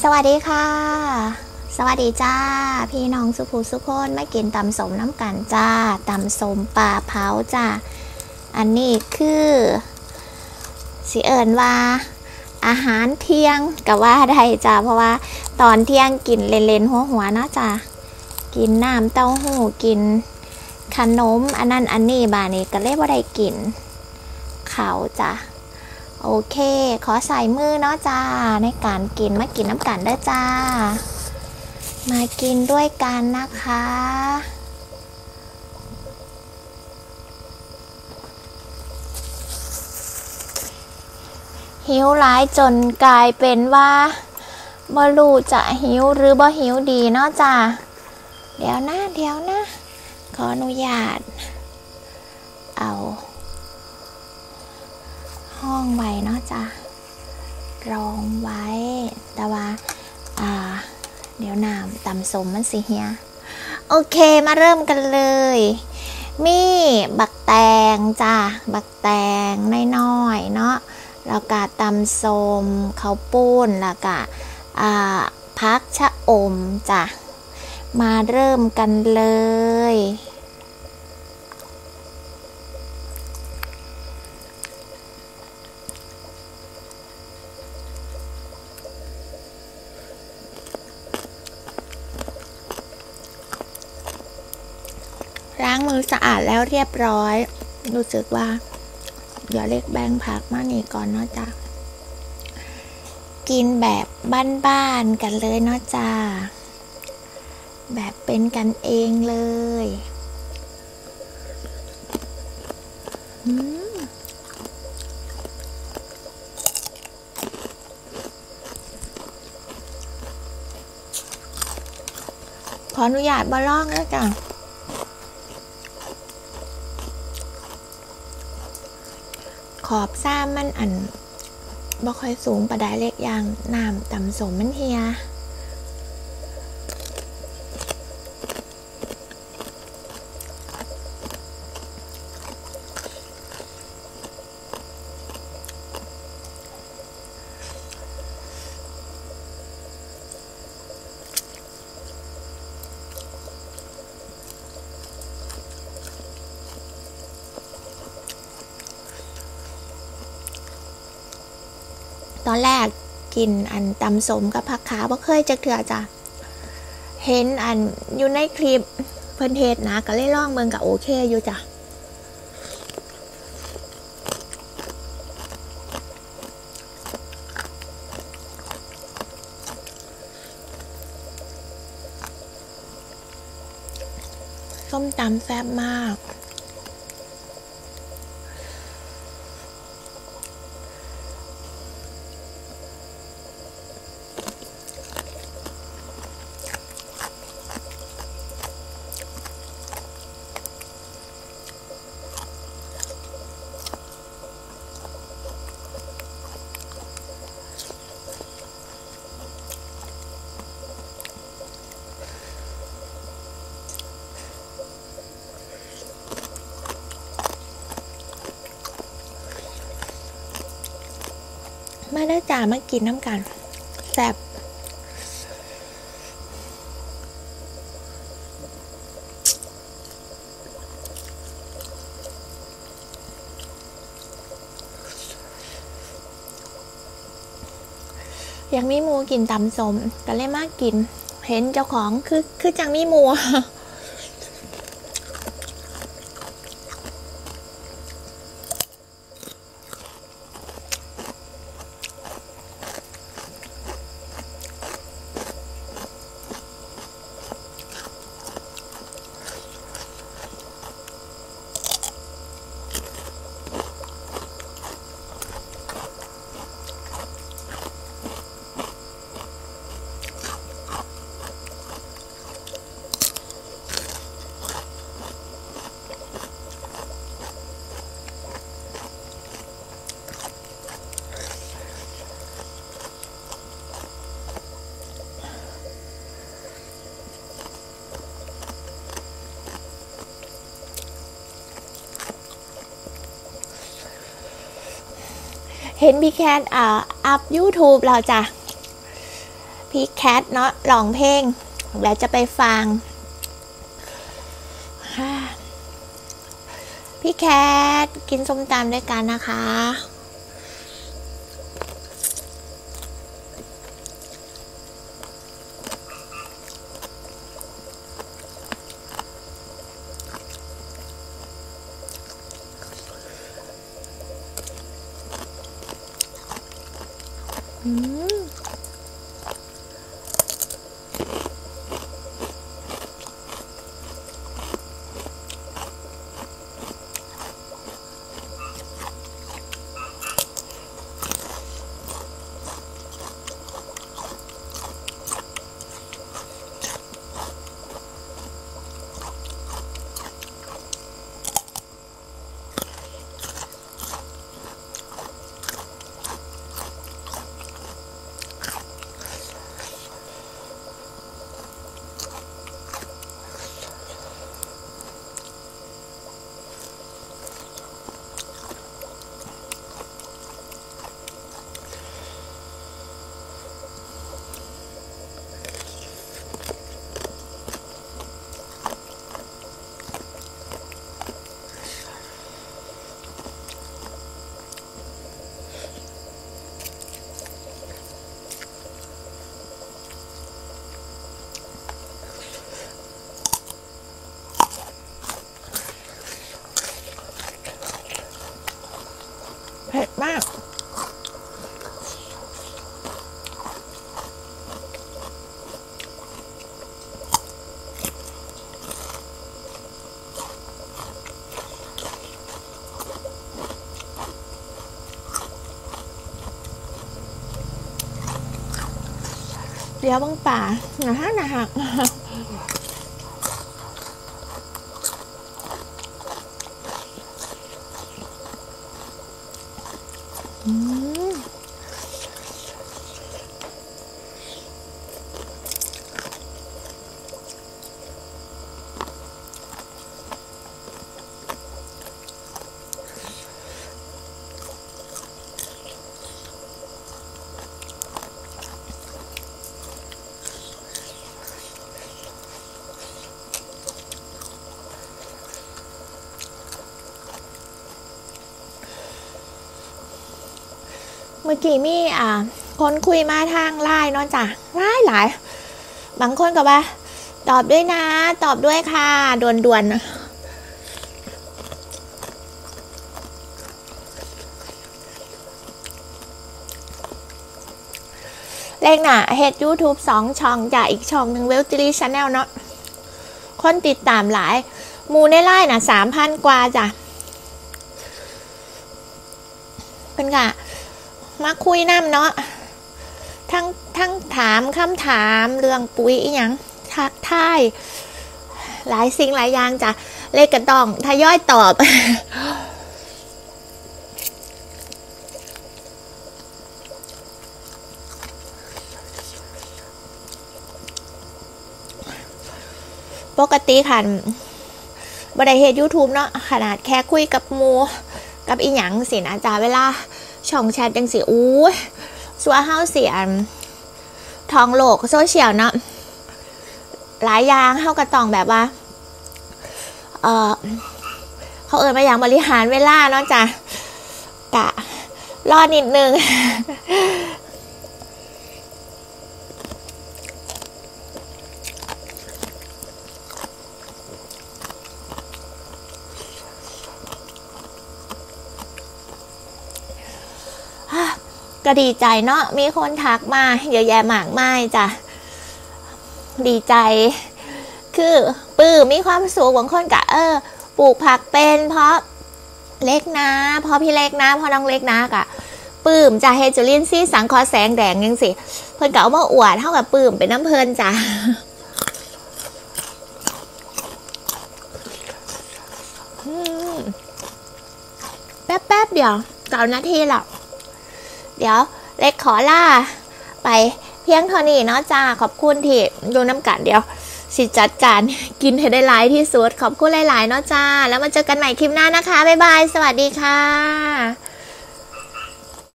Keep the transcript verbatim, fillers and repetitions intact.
สวัสดีค่ะสวัสดีจ้าพี่น้องสุภูสุคนไม่กินตำสมน้ำกันจ้าตำสมปลาเผาจ้าอันนี้คือสิเอิญว่าอาหารเที่ยงกับว่าได้จ้าเพราะว่าตอนเที่ยงกินเล่นๆหัวๆเนาะจ้ากินน้ำเต้าหู้กินขนมอันนั้นอันนี้บานี้ก็เลยว่าได้กินข้าวจ้าโอเคขอใส่มือเนาะจ้าในการกินมากินน้ำกันได้จ้ามากินด้วยกันนะคะหิวหลายจนกลายเป็นว่าบ่รู้จะหิวหรือบ่หิวดีเนาะจ้าเดี๋ยวนะเดี๋ยวนะขออนุญาตเอาห้องไว้เนาะจ้ะรองไว้แต่ว่าอ่าเดี๋ยวน้ำตำสมมันสิเฮียโอเคมาเริ่มกันเลยมีบักแตงจ้ะบักแตงน้อยๆเนาะแล้วก็ตำสมข้าวปุ้นแล้วก็อ่าพักชะอมจ้ะมาเริ่มกันเลยล้างมือสะอาดแล้วเรียบร้อยรู้สึกว่าเดี๋ยวเล็กแบ่งผักมานี่ก่อนเนาะจ้ะกินแบบบ้านๆกันเลยเนาะจ้ะแบบเป็นกันเองเลยขออนุญาตบะล่องแล้วจ้ะขอบซ้ำมันอันบ่ค่อยสูงประดายเล็กอย่างน้ำตำสมมันเฮียตอนแรกกินอันตำสมกับผักขาวบ่เคยจะเถื่อจ้ะเห็นอันอยู่ในคลิปเพิ่นเทศนะก็เลยลองเบิ่งก็โอเคอยู่จ้ะส้มตำแซ่บมากมาได้จ่ามากินน้ำกันแซ่บยังมีหมูกินตำสมก็เลยมากินเห็นเจ้าของคือคือจังมีหมูเห็นพี่แคนอ่าอัพ ยูทูบ เราจ้ะพี่แคทเนาะร้องเพลงเดี๋ยวจะไปฟังพี่แคทกินส้มตำด้วยกันนะคะอืมเผ็ดมากเดี๋ยวบังป่านะฮะนะฮะอืมเมื่อกี้มีอ่าคนคุยมาทางไลน์เนาะจ้ะหลายหลายบางคนก็ว่าตอบด้วยนะตอบด้วยค่ะด่วนๆเลขหน่ะเฮ็ด YouTube สองช่องจ้ะอีกช่องหนึ่งเวลติลี่ชาแนลเนาะคนติดตามหลายหมู่ในไลน์น่ะ สามพัน กว่าจ้ะเพิ่นก็มาคุยน้ำเนาะทั้งทั้งถามคำถามเรื่องปุ๋ยอีหยังทักทายหลายสิ่งหลายอย่างจ้ะเลขกระต้องทยอยตอบปกติค่ะบ่ได้เฮ็ด YouTube เนาะขนาดแค่คุยกับหมู่กับอีหยังสินะจ้ะเวลาช่องแชทจังสิอู้สัวเฮาเสียทองโลกโซเชียลเนาะหลายอย่างเฮาก็ต้องแบบว่าเออเขาเอ่ยมาอย่างบริหารเวลาเนาะจ้ะกะรอนิดนึงก็ดีใจเนาะมีคนทักมาเยอะแยะมากมายจ้ะดีใจคือปื้มมีความสุขบางคนกะเออปลูกผักเป็นเพราะเล็กนะเพราะพี่เล็กนะเพราะน้องเล็กนะกะปื้มจะเฮจูลินซี่สังคอแสงแดงยังสิเพิ่นกะเอามาอวดเท่ากับปื้มเป็นน้ำเพลินจ้ะแป๊บๆเดี๋ยวเก้านาทีแล้วเดี๋ยวเล็กขอล่าไปเพียงเท่านี้เนาะจ้าขอบคุณที่ดูน้ำกันเดี๋ยวสิจัดการกินให้ได้หลายที่สุดขอบคุณหลายๆเนาะจ้าแล้วมาเจอกันใหม่คลิปหน้านะคะบ๊ายบายสวัสดีค่ะ